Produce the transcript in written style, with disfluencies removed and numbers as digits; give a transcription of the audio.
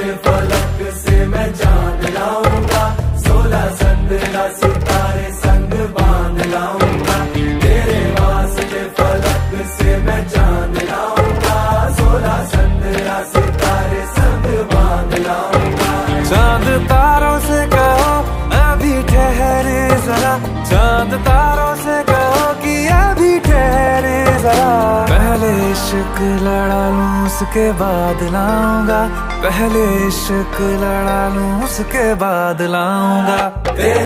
के फलक से मैं चांद लाऊंगा, 16 संदरा सितारे संग बांध लाऊंगा। तेरे वास्ते फलक से मैं चांद लाऊंगा, 16 संदरा सितारे संग बांध लाऊंगा। चांद तारों से कहो अभी ठहरे जरा, चांद तारों से कहो कि अभी ठहरे जरा। पहले इश्क लड़ा लूं उसके बाद लाऊंगा, पहले इश्क लड़ा लूं उसके बाद लाऊंगा।